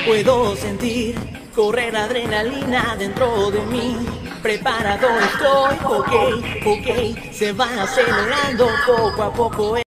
Puedo sentir correr adrenalina dentro de mí. Preparado estoy, ok, se va acelerando poco a poco.